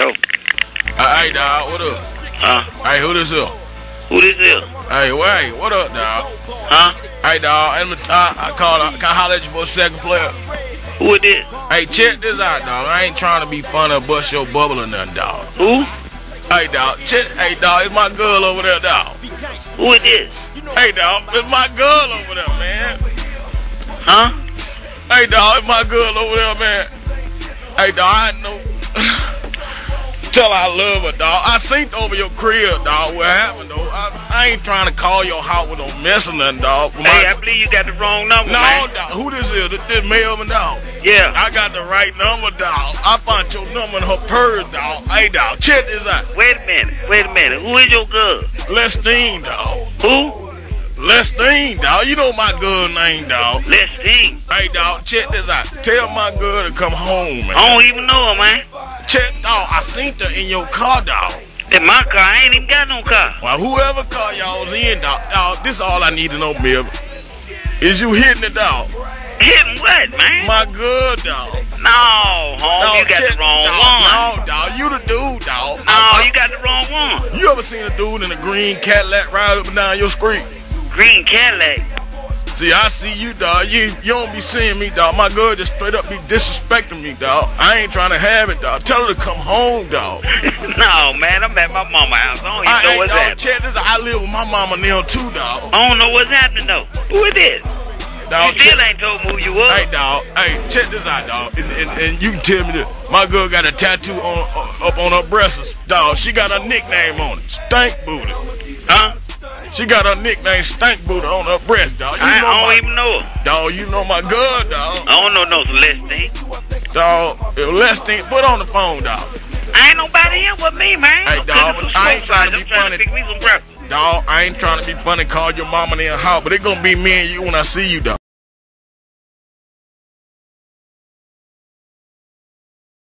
Yo. Hey, dog, what up? Huh? Hey, who this is? Who this is? Hey, wait, what up, dog? Huh? Hey, dog, I can I holler at you for a second, player? Who it is? Hey, check this out, dog. I ain't trying to be funny or bust your bubble or nothing, dog. Who? Hey, dog, hey, dog, it's my girl over there, dog. Who it is? Hey, dog, it's my girl over there, man. Huh? Hey, dog, it's my girl over there, man. Hey, dog, I know. Tell her I love her, dog. I seen over your crib, dog. What happened, though? I ain't trying to call your house with no mess or nothing, dog. Hey, I believe you got the wrong number, no, man. dog. Who this is? This Melvin, dog. Yeah. I got the right number, dog. I found your number in her purse, dog. Hey, dog, check this out. Wait a minute. Who is your girl? Lestine, dog. Who? Lestine, dog. You know my girl name, dog. Lestine. Hey, dog, check this out. Tell my girl to come home, man. I don't even know her, man. Check, dog. I seen her in your car, dog. In my car, I ain't even got no car. Well, whoever car y'all was in, dog, this all I need to know, Melvin. Is you hitting it, dog? Hitting what, man? My good, dog. No, home, Dog, you got the wrong one. No, dog, you the dude, dog. No, you got the wrong one. You ever seen a dude in a green Cadillac ride up and down your street? Green Cadillac. See, I see you, dog. You don't be seeing me, dog. My girl just straight up be disrespecting me, dog. I ain't trying to have it, dog. Tell her to come home, dog. No, man, I'm at my mama's house. I don't even know what's happening. Check this out. I live with my mama now, too, dog. I don't know what's happening, though. Who it is? Dog, you still ain't told me who you was. Hey, dog. Hey, check this out, dog. And you can tell me this. My girl got a tattoo up on her breasts. Dog, she got a nickname on it. Stank Booty. Huh? She got her nickname Stank Booty on her breast, dog. I don't even know her. Dog, you know my girl, dog. I don't know no Celestine. Dog, if Celestine, put on the phone, dog. I ain't nobody here with me, man. Hey, dog, I ain't trying to be funny. Pick me some breakfast. Dog, I ain't trying to be funny, call your mama in the house, but it gonna be me and you when I see you, dog.